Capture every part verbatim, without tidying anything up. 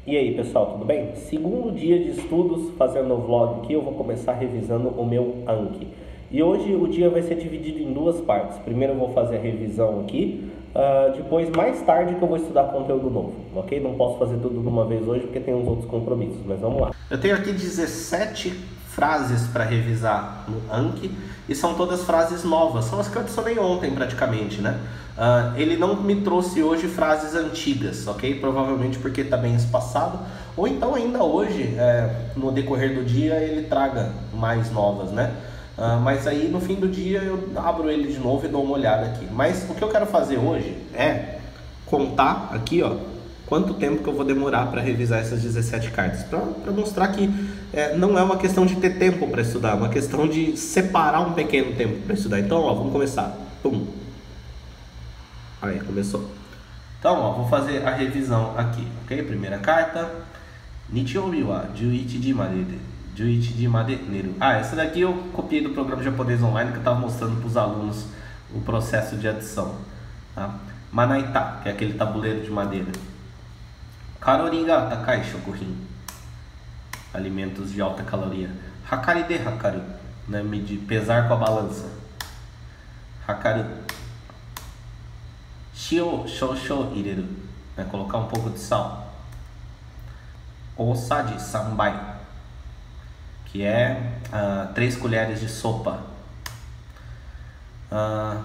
E aí pessoal, tudo bem? Segundo dia de estudos, fazendo o vlog aqui, eu vou começar revisando o meu Anki. E hoje o dia vai ser dividido em duas partes. Primeiro eu vou fazer a revisão aqui, uh, depois mais tarde que eu vou estudar conteúdo novo, ok? Não posso fazer tudo de uma vez hoje porque tem uns outros compromissos, mas vamos lá. Eu tenho aqui dezessete frases para revisar no Anki e são todas frases novas, são as que eu adicionei ontem praticamente, né? Uh, ele não me trouxe hoje frases antigas, ok? Provavelmente porque está bem espaçado, ou então ainda hoje, é, no decorrer do dia, ele traga mais novas, né? Uh, mas aí no fim do dia eu abro ele de novo e dou uma olhada aqui. Mas o que eu quero fazer hoje é contar aqui, ó, quanto tempo que eu vou demorar para revisar essas dezessete cartas, para mostrar que é, não é uma questão de ter tempo para estudar, é uma questão de separar um pequeno tempo para estudar. Então, ó, vamos começar. Pum. Aí, começou. Então, ó, vou fazer a revisão aqui, ok? Primeira carta. Nichoubi wa juichi made de. juichi made neru. Ah, essa daqui eu copiei do programa japonês online que eu estava mostrando para os alunos o processo de adição. Tá? Manaita, que é aquele tabuleiro de madeira. Karori ga takai shokuhin. Alimentos de alta caloria. Hakari de hakaru, né? Medir, pesar com a balança. Hakaru. Shio shoushou ireru, né? Colocar um pouco de sal. Osaji sambai, que é uh, três colheres de sopa. Uh,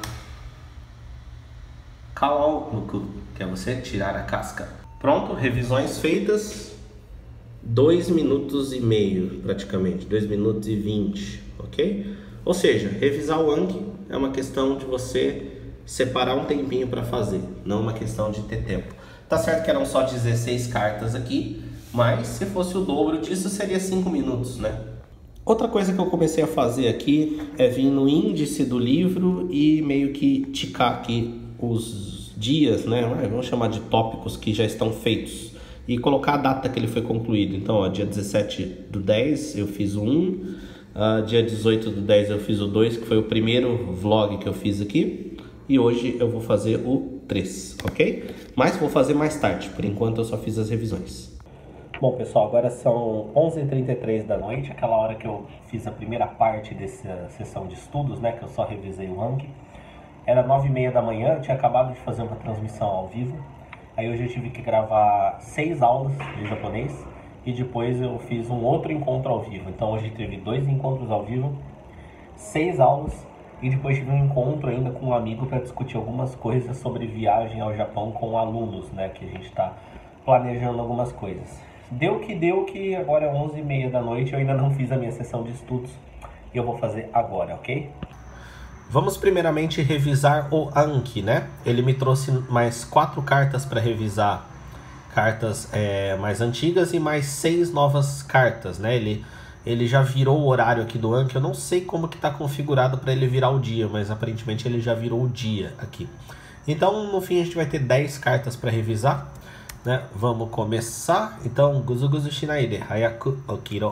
Kawao nuku, que é você tirar a casca. Pronto, revisões feitas. Dois minutos e meio, praticamente. Dois minutos e vinte, ok? Ou seja, revisar o Anki é uma questão de você separar um tempinho para fazer, não uma questão de ter tempo. Tá certo que eram só dezesseis cartas aqui, mas se fosse o dobro disso seria cinco minutos, né? Outra coisa que eu comecei a fazer aqui é vir no índice do livro e meio que ticar aqui os dias, né? Vamos chamar de tópicos que já estão feitos e colocar a data que ele foi concluído. Então, ó, dia dezessete do dez eu fiz o um, uh, dia dezoito do dez eu fiz o dois, que foi o primeiro vlog que eu fiz aqui. E hoje eu vou fazer o três, ok? Mas vou fazer mais tarde, por enquanto eu só fiz as revisões. Bom pessoal, agora são onze e trinta e três da noite, aquela hora que eu fiz a primeira parte dessa sessão de estudos, né? Que eu só revisei o Anki. Era nove e meia da manhã, eu tinha acabado de fazer uma transmissão ao vivo. Aí hoje eu tive que gravar seis aulas de japonês e depois eu fiz um outro encontro ao vivo. Então hoje teve dois encontros ao vivo, seis aulas. E depois tive um encontro ainda com um amigo para discutir algumas coisas sobre viagem ao Japão com alunos, né? Que a gente está planejando algumas coisas. Deu que deu que agora é onze e meia da noite, eu ainda não fiz a minha sessão de estudos e eu vou fazer agora, ok? Vamos primeiramente revisar o Anki, né? Ele me trouxe mais quatro cartas para revisar, cartas é, mais antigas e mais seis novas cartas, né? Ele... Ele já virou o horário aqui do Anki. Eu não sei como que está configurado para ele virar o dia, mas aparentemente ele já virou o dia aqui. Então, no fim, a gente vai ter dez cartas para revisar, né? Vamos começar. Então, guzu guzu shinai de hayaku okiro.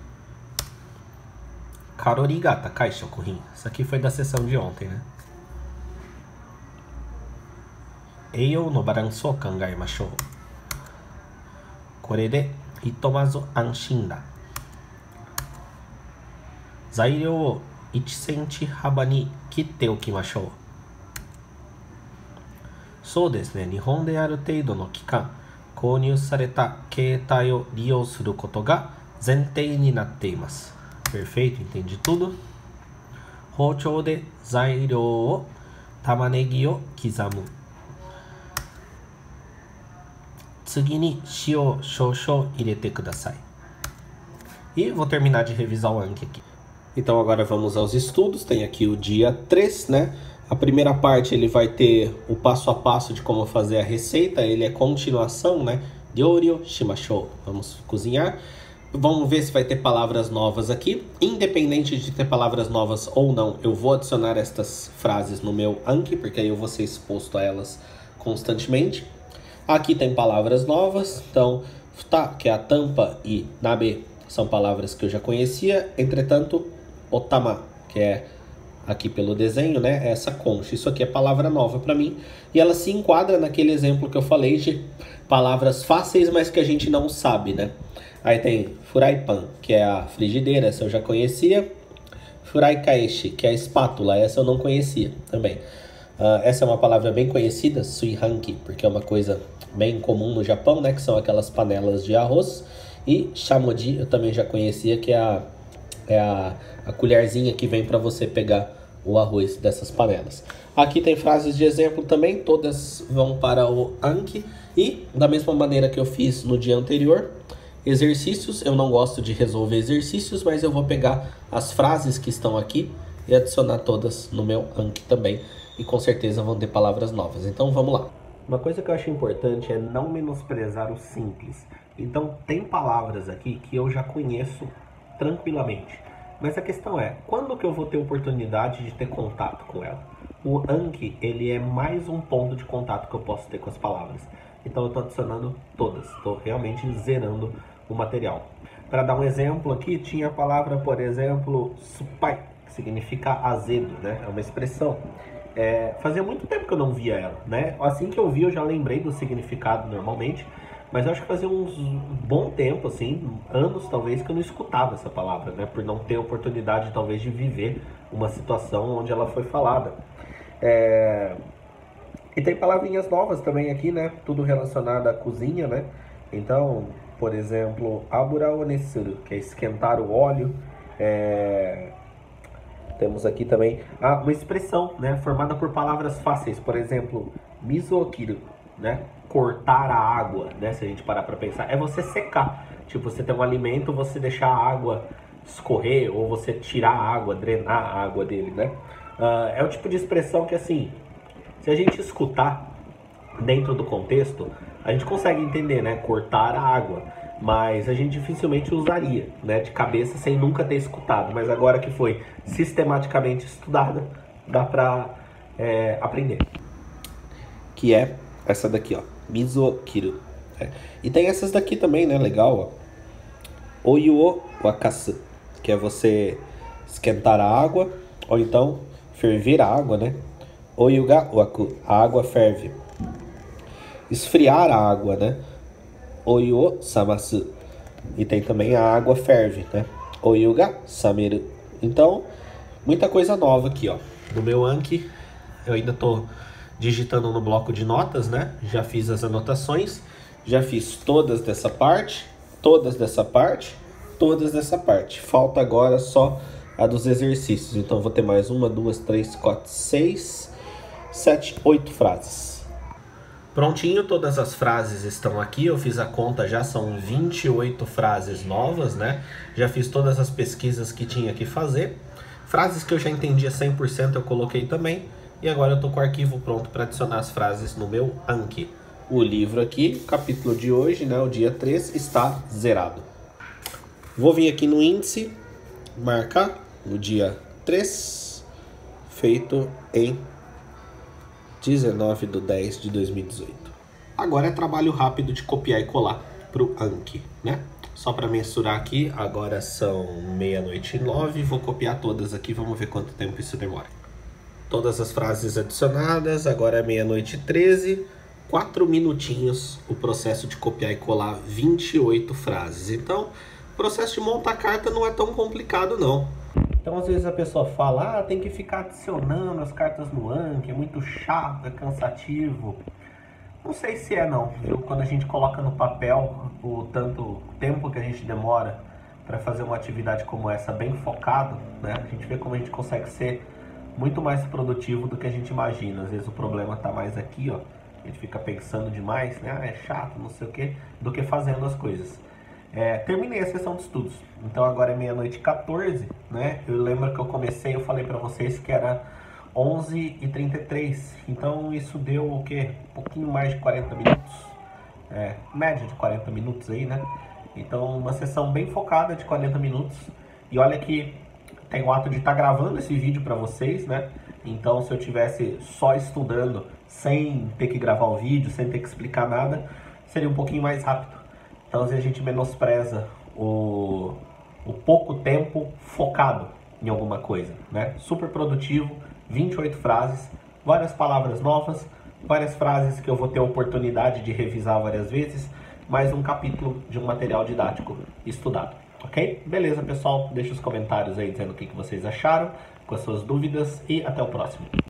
Karori ga takai shokuhin. Isso aqui foi da sessão de ontem, né? Eiyou no balanço o kangaimashou. Kore de hitomazu anshin da. 材料をいちセンチ幅に切っておきましょう。そうですね、日本である程度の期間、購入された携帯を利用することが前提になっています。Perfeito, entendi tudo. 包丁で材料を玉ねぎを刻む。次に塩を少々入れてください。E vou terminar de revisar o Anki aqui. Então agora vamos aos estudos, tem aqui o dia três, né? A primeira parte ele vai ter o passo a passo de como fazer a receita, ele é continuação, né? Ryoryo shimashou, vamos cozinhar. Vamos ver se vai ter palavras novas aqui. Independente de ter palavras novas ou não, eu vou adicionar estas frases no meu Anki, porque aí eu vou ser exposto a elas constantemente. Aqui tem palavras novas, então, futa, que é a tampa, e nabe são palavras que eu já conhecia. Entretanto, otama, que é aqui pelo desenho, né, é essa concha. Isso aqui é palavra nova para mim e ela se enquadra naquele exemplo que eu falei de palavras fáceis, mas que a gente não sabe, né? Aí tem furaipan, que é a frigideira, essa eu já conhecia. Furaikaishi, que é a espátula, essa eu não conhecia também. Uh, essa é uma palavra bem conhecida, suihanki, porque é uma coisa bem comum no Japão, né? Que são aquelas panelas de arroz. E shamoji eu também já conhecia, que é a, é a, a colherzinha que vem para você pegar o arroz dessas panelas. Aqui tem frases de exemplo também, todas vão para o Anki. E da mesma maneira que eu fiz no dia anterior, exercícios, eu não gosto de resolver exercícios, mas eu vou pegar as frases que estão aqui e adicionar todas no meu Anki também. E com certeza vão ter palavras novas. Então vamos lá. Uma coisa que eu acho importante é não menosprezar o simples. Então tem palavras aqui que eu já conheço tranquilamente. Mas a questão é, quando que eu vou ter oportunidade de ter contato com ela? O Anki, ele é mais um ponto de contato que eu posso ter com as palavras. Então eu estou adicionando todas, estou realmente zerando o material. Para dar um exemplo aqui, tinha a palavra, por exemplo, supai, que significa azedo, né? É uma expressão. É, fazia muito tempo que eu não via ela, né? Assim que eu vi, eu já lembrei do significado normalmente, mas eu acho que fazia uns um bom tempo, assim, anos talvez, que eu não escutava essa palavra, né? Por não ter oportunidade, talvez, de viver uma situação onde ela foi falada. É... E tem palavrinhas novas também aqui, né? Tudo relacionado à cozinha, né? Então, por exemplo, abura onesuru, que é esquentar o óleo. É... Temos aqui também ah, uma expressão, né? Formada por palavras fáceis. Por exemplo, mizokiru, né? Cortar a água, né? Se a gente parar para pensar, é você secar. Tipo, você tem um alimento, você deixar a água escorrer ou você tirar a água, drenar a água dele, né? Uh, é o tipo de expressão que, assim, se a gente escutar dentro do contexto, a gente consegue entender, né? Cortar a água. Mas a gente dificilmente usaria, né? De cabeça sem nunca ter escutado. Mas agora que foi sistematicamente estudada, dá pra é, aprender. Que é essa daqui, ó. Mizokiru. É. E tem essas daqui também, né? Legal, ó. Oyu o wakasu, que é você esquentar a água, ou então ferver a água, né? Oyu ga waku, a água ferve. Esfriar a água, né? Oyu o samasu. E tem também a água ferve, né? Oyu ga sameru. Então, muita coisa nova aqui, ó. No meu Anki, eu ainda tô digitando no bloco de notas, né? Já fiz as anotações, já fiz todas dessa parte, todas dessa parte, todas dessa parte. Falta agora só a dos exercícios. Então vou ter mais uma, duas, três, quatro, seis, sete, oito frases. Prontinho, todas as frases estão aqui. Eu fiz a conta, já são vinte e oito frases novas, né? Já fiz todas as pesquisas que tinha que fazer. Frases que eu já entendia cem por cento eu coloquei também. E agora eu tô com o arquivo pronto para adicionar as frases no meu Anki. O livro aqui, capítulo de hoje, né, o dia três, está zerado. Vou vir aqui no índice, marcar o dia três, feito em dezenove de dez de dois mil e dezoito. Agora é trabalho rápido de copiar e colar para o Anki, né? Só para mensurar aqui, agora são meia-noite e nove, vou copiar todas aqui, vamos ver quanto tempo isso demora. Todas as frases adicionadas, agora é meia-noite e treze, quatro minutinhos o processo de copiar e colar vinte e oito frases. Então, o processo de montar carta não é tão complicado não. Então, às vezes a pessoa fala, ah, tem que ficar adicionando as cartas no Anki, é muito chato, é cansativo. Não sei se é não, viu? Quando a gente coloca no papel o tanto tempo que a gente demora para fazer uma atividade como essa bem focado, né? A gente vê como a gente consegue ser muito mais produtivo do que a gente imagina. Às vezes o problema está mais aqui, ó. A gente fica pensando demais, né? Ah, é chato, não sei o quê, do que fazendo as coisas. É, terminei a sessão de estudos. Então agora é meia-noite e quatorze, né? Eu lembro que eu comecei, eu falei para vocês que era onze e trinta e três. Então isso deu o quê? Um pouquinho mais de quarenta minutos. É, média de quarenta minutos aí, né? Então uma sessão bem focada de quarenta minutos. E olha que tem o ato de estar tá gravando esse vídeo para vocês, né? Então, se eu tivesse só estudando, sem ter que gravar o vídeo, sem ter que explicar nada, seria um pouquinho mais rápido. Então, às vezes a gente menospreza o, o pouco tempo focado, em alguma coisa, né? Super produtivo, vinte e oito frases, várias palavras novas, várias frases que eu vou ter a oportunidade de revisar várias vezes, mais um capítulo de um material didático estudado, ok? Beleza, pessoal? Deixa os comentários aí dizendo o que vocês acharam, com as suas dúvidas e até o próximo.